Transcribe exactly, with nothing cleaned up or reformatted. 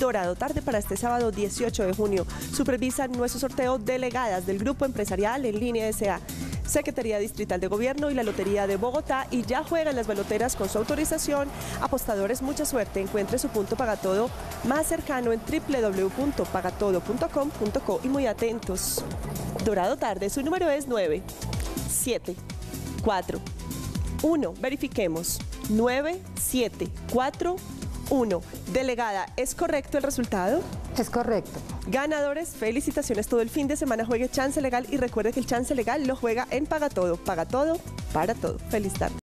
Dorado Tarde para este sábado dieciocho de junio. Supervisan nuestro sorteo delegadas del Grupo Empresarial en Línea S A, Secretaría Distrital de Gobierno y la Lotería de Bogotá, y ya juegan las baloteras con su autorización. Apostadores, mucha suerte. Encuentre su punto Pagatodo más cercano en w w w punto pagatodo punto com punto co y muy atentos. Dorado Tarde, su número es nueve siete cuatro uno. Verifiquemos. nueve siete cuatro uno. Delegada, ¿es correcto el resultado? Es correcto. Ganadores, felicitaciones. Todo el fin de semana juegue Chance Legal y recuerde que el Chance Legal lo juega en Pagatodo. Paga todo, para todo. Feliz tarde.